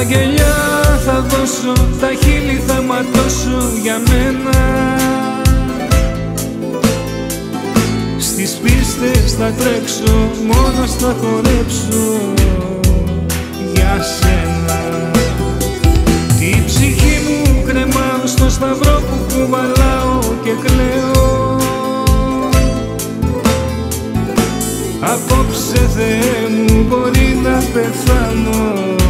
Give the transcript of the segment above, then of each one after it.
γελιά θα δώσω, τα χείλη θα ματώσω για μένα. Στις πίστες θα τρέξω, μόνος θα χορέψω για σένα. Τη ψυχή μου κρεμάω στο σταυρό που κουβαλάω και κλαίω. Απόψε Θεέ μου μπορεί να πεθάνω,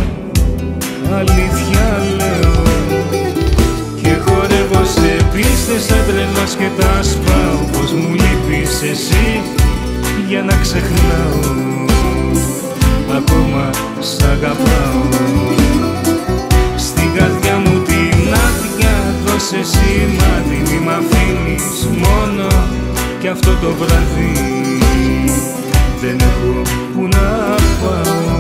αλήθεια λέω. Και χορεύω σε πίστες σαν τρελός και τα σπάω. Πως μου λείπεις εσύ για να ξεχνάω, ακόμα σ' αγαπάω. Στην καρδιά μου την άδεια δώσε σημάδι, μη μ' αφήνεις μόνο κι αυτό το βράδυ. Δεν έχω που να πάω.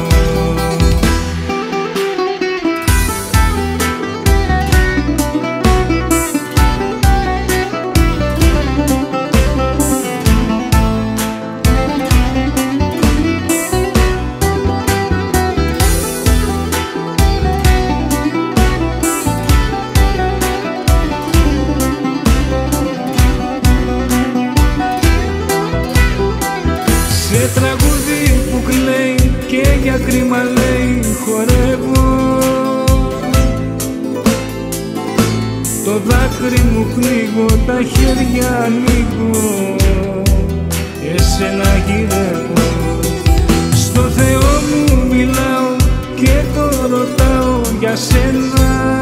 Σε τραγούδι που κλαίει και για κρίμα λέει χορεύω. Το δάκρυ μου πνίγω, τα χέρια ανοίγω, εσένα γυρεύω. Στο Θεό μου μιλάω και το ρωτάω για σένα.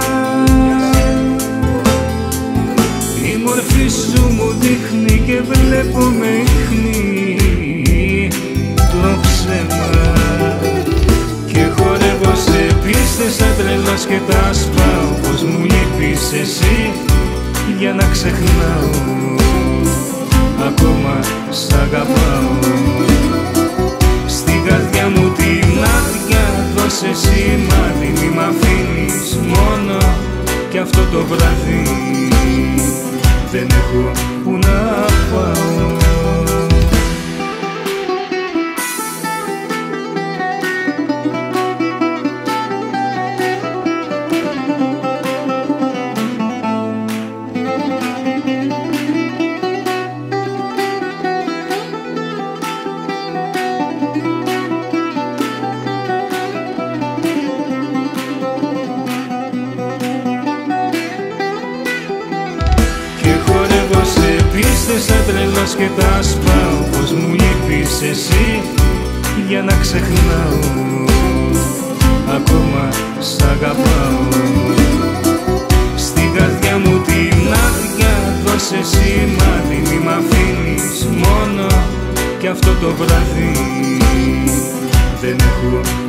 Η μορφή σου μου δείχνει και βλέπω με ίχνη το ψέμα. Και χορεύω σε πίστες σαν τρελός και τα σπάω. Πως μου λείπεις εσύ για να ξεχνάω, ακόμα σ' αγαπάω. Στην καρδιά μου την άδεια δώσε σημάδι, μη μ' αφήνεις μόνο κι αυτό το βράδυ. Δεν έχω που να πάω. Πίστες σαν τρελός και τα σπάω. Πως μου λείπεις εσύ για να ξεχνάω, ακόμα σ' αγαπάω. Στην καρδιά μου την άδεια δώσε σημάδι, μη μ' αφήνεις μόνο κι αυτό το βράδυ. Δεν έχω